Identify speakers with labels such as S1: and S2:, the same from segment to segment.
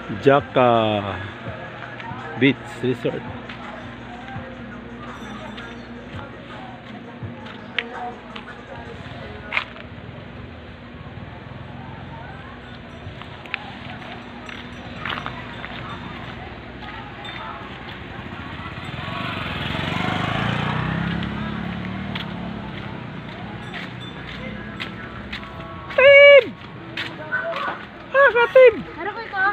S1: Jaka Beach Resort. Tim! Ah, katim!
S2: Ano ko ito?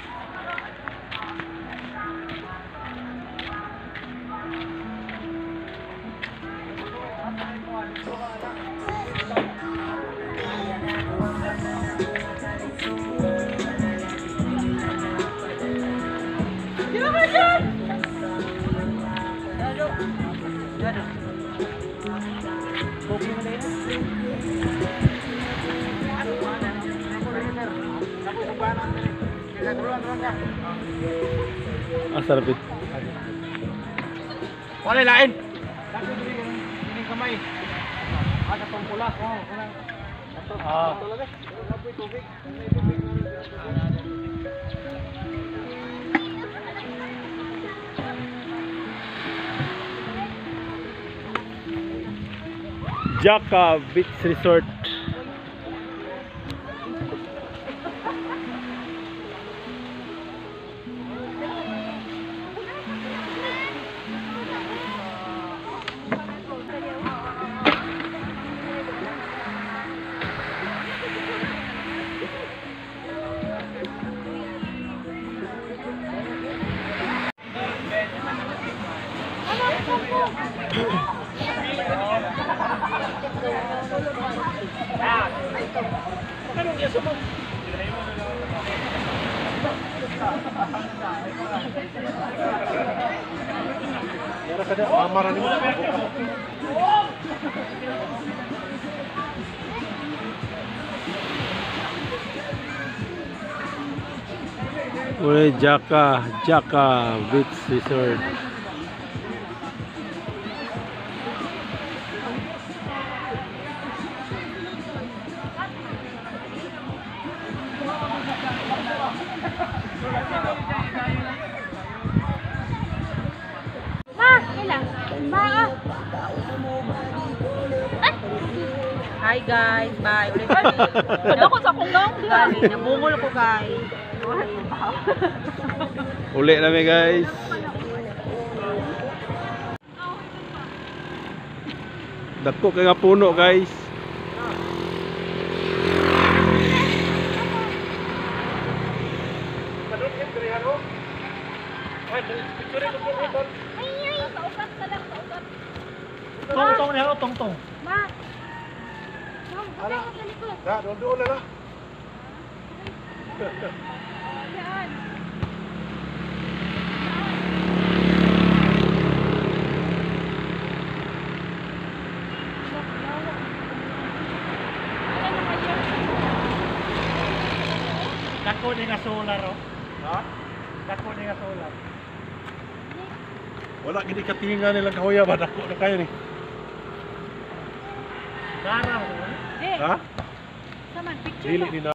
S2: Sino ka dyan? Dado. Dado. Bukli mo na yun.
S1: Ah, sarap ito.
S3: Wala lain. Ini kamay. Ada pula. Oh, kulang. Ah.
S1: Jaka Beach Resort. Uli Jaka Beach Resort.
S2: Ma, ilang? Ma. Hi guys, bye. Ulit kami. Ano ko sa kunggang? Bye. Nabungol ko guys.
S1: Uli namin guys. Dako kay nga puno guys.
S3: Tong-tong niya, tong-tong.
S2: Ma. Ano?
S3: Ya, doon na.
S2: Yan.
S3: Dako ni nga solar oh. Ha? Dako ni nga solar.
S1: Wala gini katinga nilang kahoya ba dako na kayo ni.
S3: Daraw.
S2: Eh,
S1: Ha?
S2: saman picture
S1: Dili
S2: na.
S1: ni na.